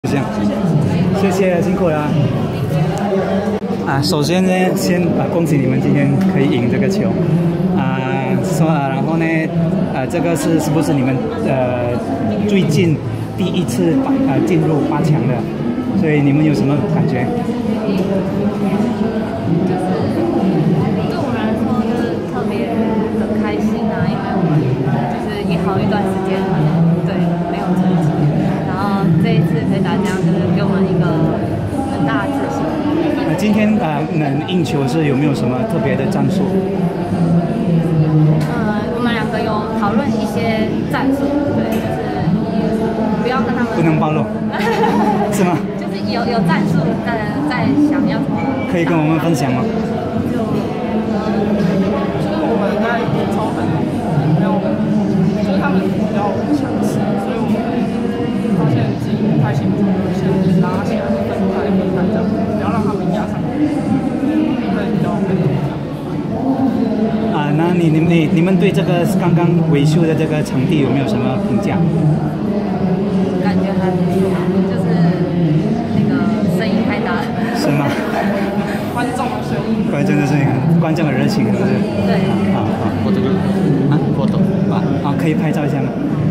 这样，谢谢，辛苦了。首先呢，先恭喜你们今天可以赢这个球。然后呢，这个是不是你们最近第一次进入8强的？所以你们有什么感觉？ 对我们来说就是特别的开心啊，因为我们就是也好一段时间对没有成绩，然后这一次可以打这样，就是给我们一个很大的自信。 今天能赢球是有没有什么特别的战术？ 我们两个有讨论一些战术，对，就是不要跟他们不能暴露，是吗？ 就是有战术，在想要什么。 可以跟我们分享吗？ 就是我们在超粉没有，就是他们比较强势，所以我们发现自己不太清楚，先拉起来分开这样，不要让他们压上来，会比较被动。 那你们对这个刚刚维修的这个场地有没有什么评价？ 感觉还不错，就是那个声音太大了。 是吗？ 观众的声音， 观众的热情是不是？ 对。 好，我这个，可以拍照一下吗？